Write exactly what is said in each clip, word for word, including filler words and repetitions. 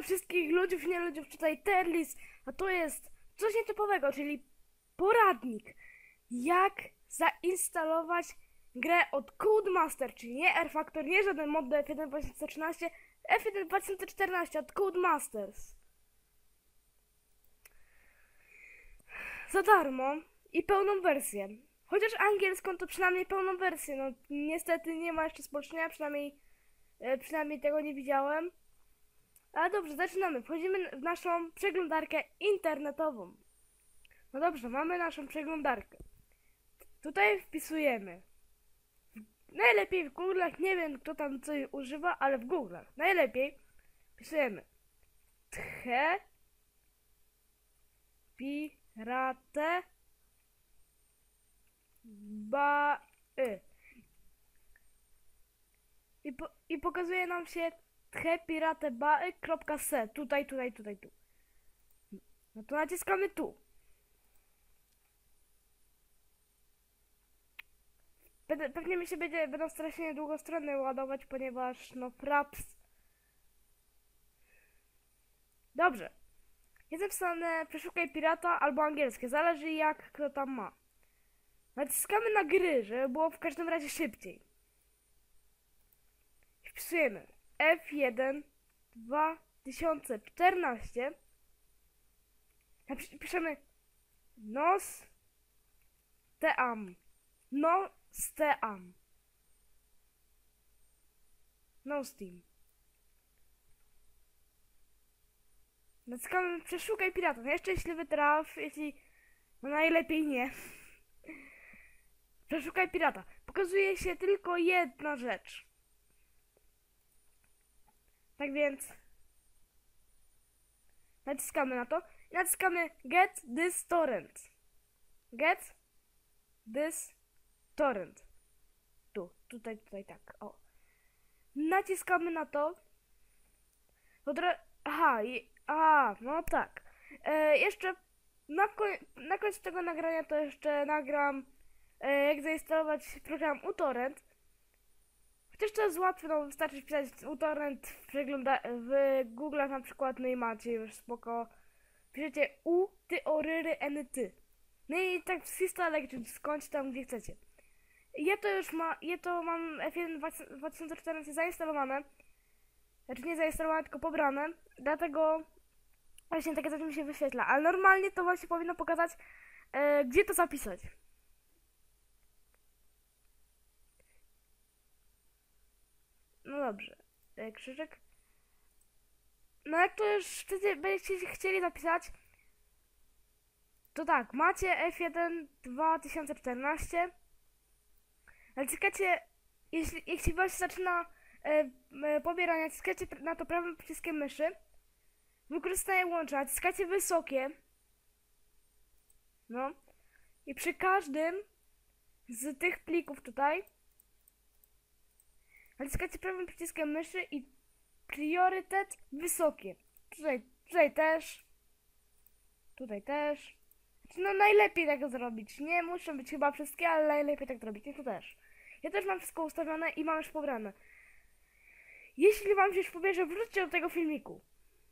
Witam wszystkich ludziów, nie ludziów, tutaj Terlis, a to jest coś nietypowego, czyli poradnik, jak zainstalować grę od Codemaster, czyli nie R-Factor, nie żaden mod do F jeden dwa tysiące trzynaście, F jeden dwa tysiące czternaście od Codemasters. Za darmo i pełną wersję. Chociaż angielską to przynajmniej pełną wersję, no niestety nie ma jeszcze spolszczenia, przynajmniej, e, przynajmniej tego nie widziałem. Ale dobrze, zaczynamy. Wchodzimy w naszą przeglądarkę internetową. No dobrze, mamy naszą przeglądarkę. Tutaj wpisujemy. Najlepiej w Google'ach, nie wiem kto tam coś używa, ale w Google'ach najlepiej wpisujemy Tche Pirate Ba y. I, po, I pokazuje nam się tchepiratebae.se. Tutaj, tutaj, tutaj, tu. No to naciskamy tu. Be pewnie mi się będzie, będą strasznie długo strony ładować, ponieważ no fraps. Dobrze. Jest napisane przeszukaj pirata albo angielskie, zależy jak kto tam ma. Naciskamy na gry, żeby było w każdym razie szybciej. Wpisujemy F jeden dwa tysiące czternaście. Piszemy nos team. No steam. No steam. Naciskamy przeszukaj pirata. Nieszczęśliwy traf, jeśli no najlepiej nie. Przeszukaj pirata. Pokazuje się tylko jedna rzecz. Tak więc naciskamy na to i naciskamy get this torrent. Get this torrent. Tu, tutaj, tutaj, tak. O. Naciskamy na to. Aha, i, a, no tak. E, jeszcze na, koń na końcu tego nagrania to jeszcze nagram e, jak zainstalować program uTorrent. Chociaż to jest łatwe, no wystarczy wpisać uTorrent w, w Google'ach na przykład, no i macie już spoko. Piszecie u, ty, oryry, eny, ty. No i tak z historii, czy skądś tam, gdzie chcecie. Ja to już ma, ja to mam F jeden dwa tysiące czternaście zainstalowane. Znaczy nie zainstalowane, tylko pobrane. Dlatego właśnie takie coś mi się wyświetla. Ale normalnie to właśnie powinno pokazać, e, gdzie to zapisać. No dobrze. E, krzyżyk. No jak to już chcecie, będziecie chcieli zapisać, to tak, macie F jeden dwa tysiące czternaście. Naciskacie, jeśli, jeśli właśnie zaczyna e, e, pobieranie, naciskacie na to prawym przyciskiem myszy. Wykorzystanie łącza, naciskacie wysokie. No. I przy każdym z tych plików tutaj naciskacie prawym przyciskiem myszy i priorytet wysokie. Tutaj, tutaj też. Tutaj też. No najlepiej tak zrobić. Nie muszą być chyba wszystkie, ale najlepiej tak zrobić. I tu też. Ja też mam wszystko ustawione i mam już pobrane. Jeśli wam się już pobierze, wróćcie do tego filmiku.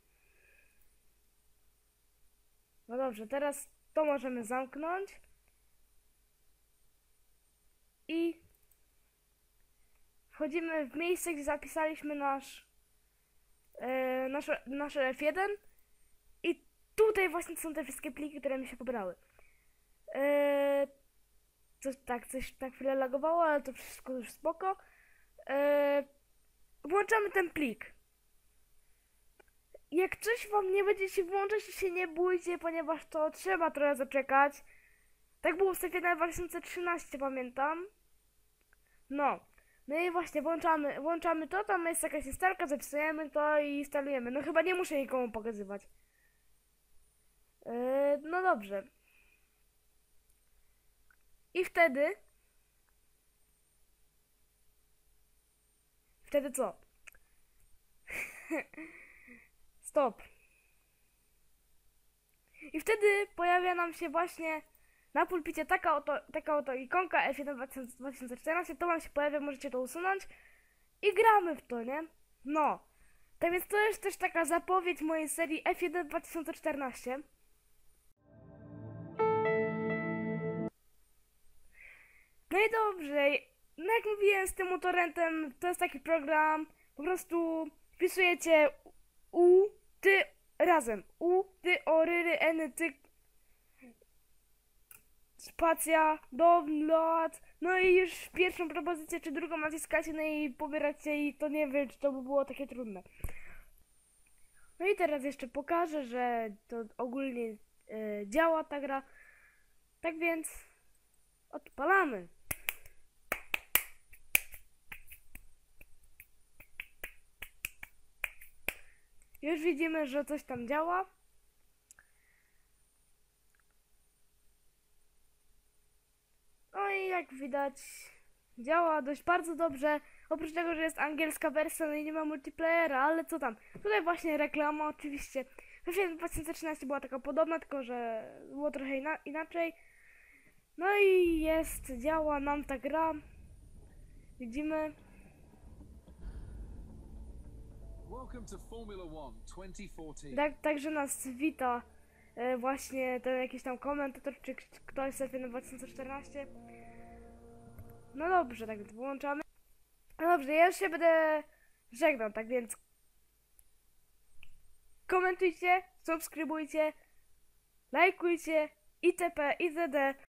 No dobrze, teraz to możemy zamknąć. I wchodzimy w miejsce, gdzie zapisaliśmy nasz e, nasze, nasze F jeden. I tutaj właśnie są te wszystkie pliki, które mi się pobrały. E, coś tak, coś tak chwilę lagowało, ale to wszystko już spoko. E, włączamy ten plik. Jak coś wam nie będzie się włączać, to się nie bójcie, ponieważ to trzeba trochę zaczekać. Tak było w F jeden dwa tysiące trzynaście, pamiętam. No. No i właśnie włączamy, włączamy to, tam jest jakaś instalka, zapisujemy to i instalujemy. No chyba nie muszę nikomu pokazywać. Yy, no dobrze. I wtedy... Wtedy co? Stop. I wtedy pojawia nam się właśnie na pulpicie taka oto, taka oto ikonka F jeden dwa tysiące czternaście, to wam się pojawia, możecie to usunąć i gramy w to, nie? No. Tak więc to jest też taka zapowiedź mojej serii F jeden dwa tysiące czternaście. No i dobrze, no jak mówiłem z tym utorentem, to jest taki program, po prostu wpisujecie u, ty, razem, u, ty, o, ry, ry, eny, ty, spacja, download, no i już pierwszą propozycję czy drugą naciskacie, no i pobieracie i to nie wiem, czy to by było takie trudne. No i teraz jeszcze pokażę, że to ogólnie e, działa ta gra, tak więc odpalamy. Już widzimy, że coś tam działa. No i jak widać, działa dość bardzo dobrze. Oprócz tego, że jest angielska wersja, no i nie ma multiplayera, ale co tam. Tutaj właśnie reklama oczywiście. W dwa tysiące trzynaście była taka podobna, tylko że było trochę ina inaczej. No i jest, działa nam ta gra. Widzimy. Tak, także nas wita e, właśnie ten jakiś tam komentator, czy ktoś z F jeden dwa tysiące czternaście. No dobrze, tak więc włączamy. No dobrze, ja już się będę żegnał, tak więc komentujcie, subskrybujcie, lajkujcie itp. itd.